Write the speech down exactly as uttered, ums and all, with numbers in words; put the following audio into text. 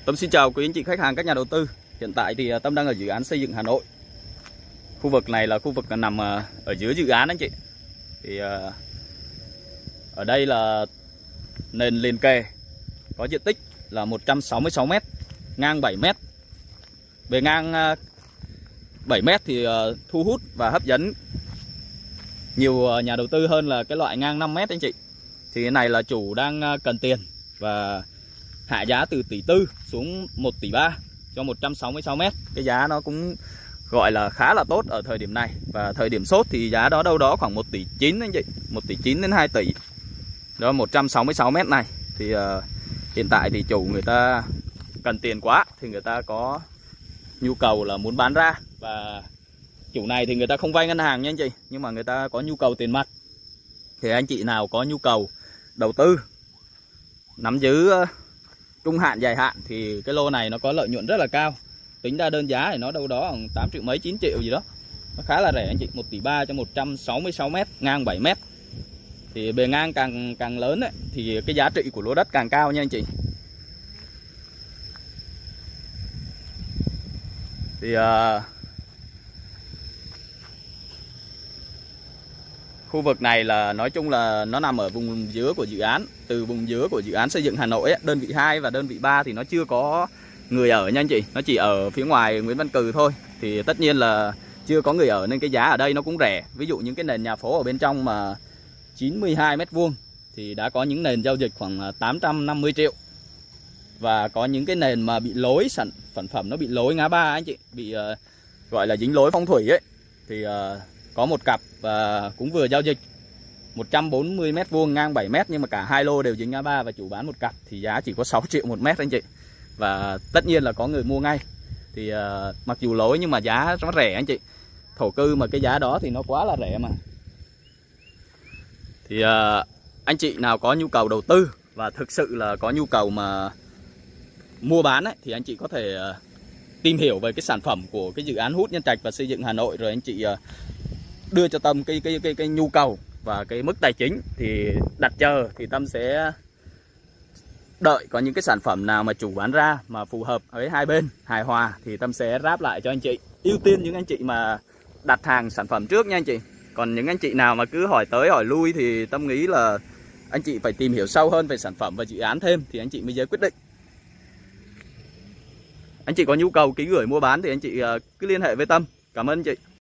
Tâm xin chào quý anh chị khách hàng, các nhà đầu tư. Hiện tại thì Tâm đang ở dự án xây dựng Hà Nội. Khu vực này là khu vực nằm ở dưới dự án anh chị. Thì ở đây là nền liền kề, có diện tích là một trăm sáu mươi sáu mét, ngang bảy mét. Bề ngang bảy mét thì thu hút và hấp dẫn nhiều nhà đầu tư hơn là cái loại ngang năm mét anh chị. Thì cái này là chủ đang cần tiền và hạ giá từ tỷ tư xuống một tỷ ba cho một trăm sáu mươi sáu mét. Cái giá nó cũng gọi là khá là tốt ở thời điểm này. Và thời điểm sốt thì giá đó đâu đó khoảng một tỷ chín anh chị, một tỷ chín đến hai tỷ. Đó, một trăm sáu mươi sáu mét này thì uh, hiện tại thì chủ người ta cần tiền quá, thì người ta có nhu cầu là muốn bán ra. Và chủ này thì người ta không vay ngân hàng nha anh chị, nhưng mà người ta có nhu cầu tiền mặt. Thì anh chị nào có nhu cầu đầu tư nắm giữ uh, trung hạn dài hạn thì cái lô này nó có lợi nhuận rất là cao. Tính ra đơn giá thì nó đâu đó khoảng tám triệu mấy, chín triệu gì đó. Nó khá là rẻ anh chị, một tỷ ba cho một trăm sáu mươi sáu mét, ngang bảy mét. Thì bề ngang càng càng lớn ấy, thì cái giá trị của lô đất càng cao nha anh chị. Thì uh, khu vực này là nói chung là nó nằm ở vùng dưới của dự án. Từ vùng dưới của dự án xây dựng Hà Nội ấy, đơn vị hai và đơn vị ba thì nó chưa có người ở nha anh chị. Nó chỉ ở phía ngoài Nguyễn Văn Cừ thôi. Thì tất nhiên là chưa có người ở nên cái giá ở đây nó cũng rẻ. Ví dụ những cái nền nhà phố ở bên trong mà chín mươi hai mét vuông thì đã có những nền giao dịch khoảng tám trăm năm mươi triệu. Và có những cái nền mà bị lối sản phẩm phẩm nó bị lối ngã ba anh chị, bị uh, gọi là dính lối phong thủy ấy, thì uh, có một cặp và cũng vừa giao dịch một trăm bốn mươi mét vuông, ngang bảy mét, nhưng mà cả hai lô đều dính ngã ba và chủ bán một cặp thì giá chỉ có sáu triệu một mét anh chị. Và tất nhiên là có người mua ngay. Thì uh, mặc dù lối nhưng mà giá rất rẻ anh chị. Thổ cư mà cái giá đó thì nó quá là rẻ mà. Thì uh, anh chị nào có nhu cầu đầu tư và thực sự là có nhu cầu mà mua bán ấy, thì anh chị có thể uh, tìm hiểu về cái sản phẩm của cái dự án Hút Nhân Trạch và xây dựng Hà Nội, rồi anh chị uh, đưa cho Tâm cái, cái cái cái nhu cầu và cái mức tài chính thì đặt chờ. Thì Tâm sẽ đợi có những cái sản phẩm nào mà chủ bán ra mà phù hợp với hai bên hài hòa thì Tâm sẽ ráp lại cho anh chị. Ưu tiên những anh chị mà đặt hàng sản phẩm trước nha anh chị. Còn những anh chị nào mà cứ hỏi tới hỏi lui thì Tâm nghĩ là anh chị phải tìm hiểu sâu hơn về sản phẩm và dự án thêm thì anh chị mới dễ quyết định. Anh chị có nhu cầu ký gửi mua bán thì anh chị cứ liên hệ với Tâm. Cảm ơn anh chị.